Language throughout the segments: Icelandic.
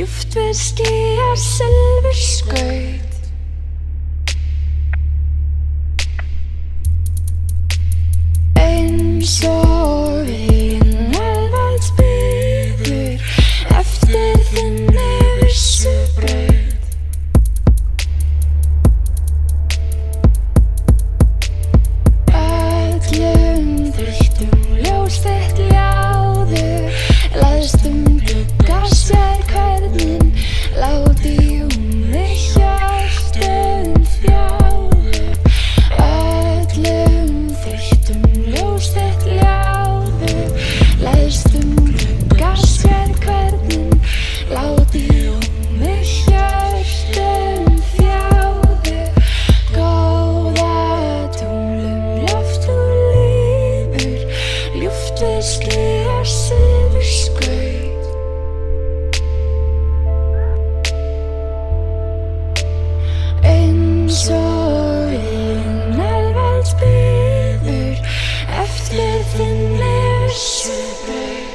ljúft við skýjar silfurskaut. Eins og veginn alveg biður eftir þinni vissu braut. Öllum þreyttum ljós þitt ljáðu, læðst glugga sér hvernig láti mig hjörtum þjáðu. Öllum þreyttum ljós þitt ljáðu, læðst glugga sér hvernig láti mig hjörtum þjáðu. Góða tunglum loft og lífur, ljúft við skýjar silfurskaut. Eins og veginn alveg biður eftir þinni vissu braut.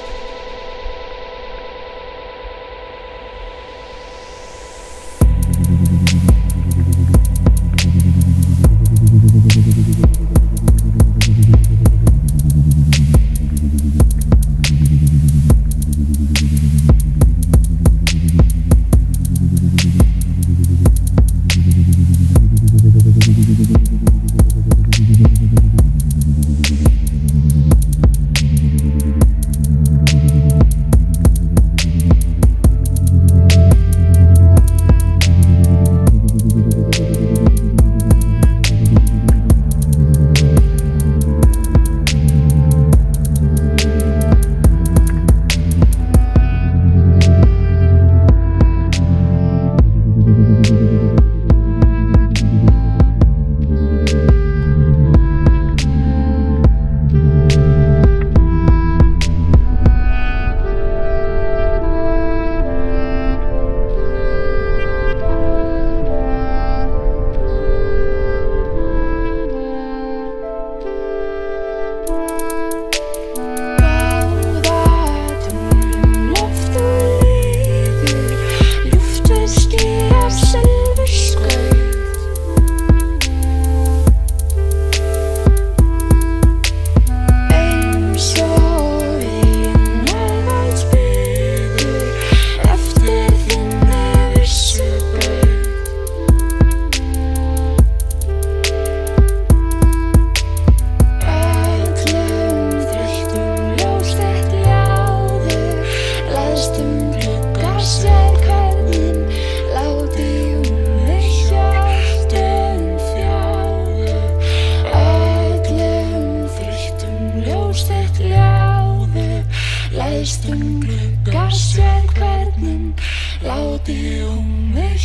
Læðst glugga sér hvernig láti mig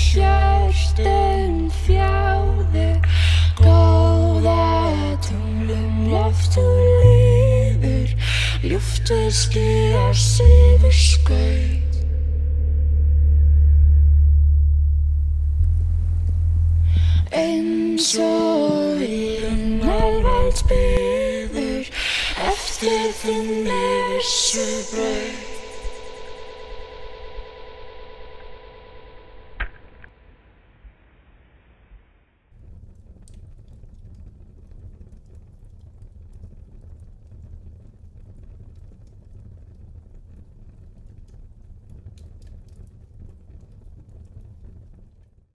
hjörtum þjáðu. Góða tunglum loft og lífur, ljúft við skýjar silfurskaut. Eins og veginn alveg biður eftir þinni vissu braut.